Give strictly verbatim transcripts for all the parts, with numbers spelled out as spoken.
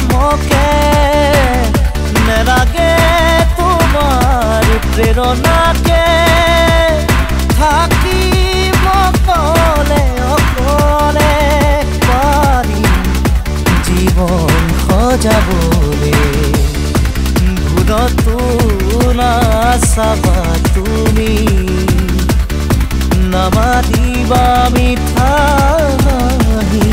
মৰমকে নেলাগে তোমাৰ প্ৰেৰণাকে থাকিম অকলে অকলে পাৰিম জীৱন সজাবলে ভুলতো নাচাবা তুমি নামাতিবা মিঠা হাঁহি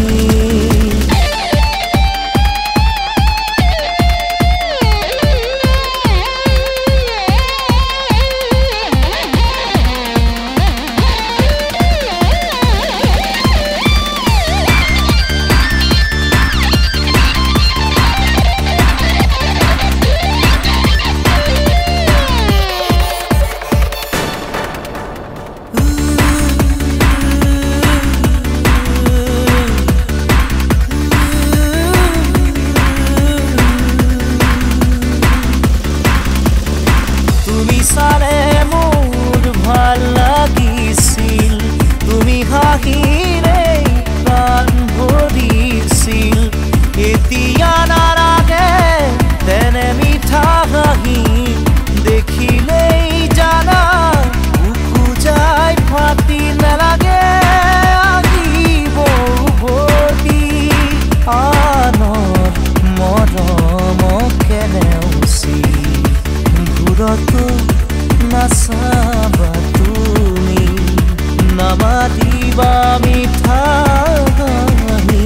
চালে মোৰ ভাল লাগিছিল তুমি হাঁহিৰে প্ৰাণ ভৰিছিল এতিয়া নালাগে তেনে মিঠা হাঁহি দেখিলেই জানা বুকু যায় ফাটি নালাগে আহিব উভতি আনৰ মৰমকে নেওচি ঘূৰতো নাচাবা তুমি নামাতিবা মিঠা হাঁহি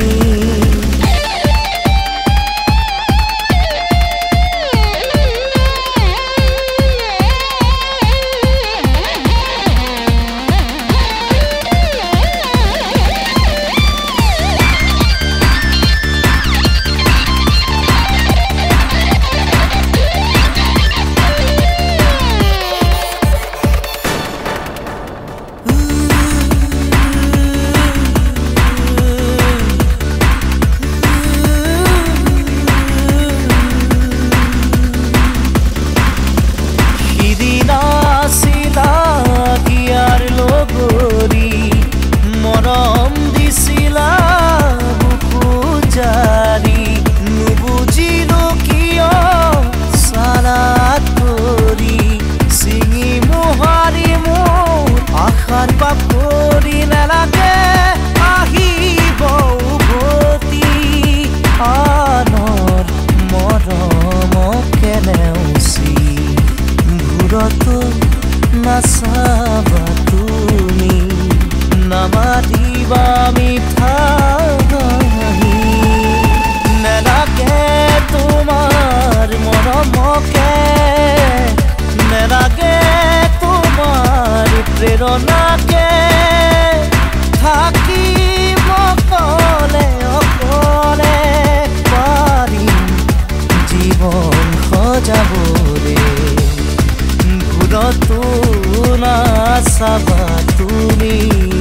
মৰম দিছিলা বুকু জাৰি নুবুজিলো কিয় চালাক কৰি চিঙি মোহাৰি মোৰ আশাৰ পাপৰি নালাগে আহিব উভতি আনৰ মৰমকে নেওচি ঘূৰতো নাচাবা তুমি নামাতিবা মিঠা হাঁহি নেলাগে তোমাৰ মৰমকে নেলাগে তোমাৰ প্ৰেৰণাকে থাকিম অকলে অকলে পাৰিম জীৱন সজাবলে ভুলতো নাচাবা তুমি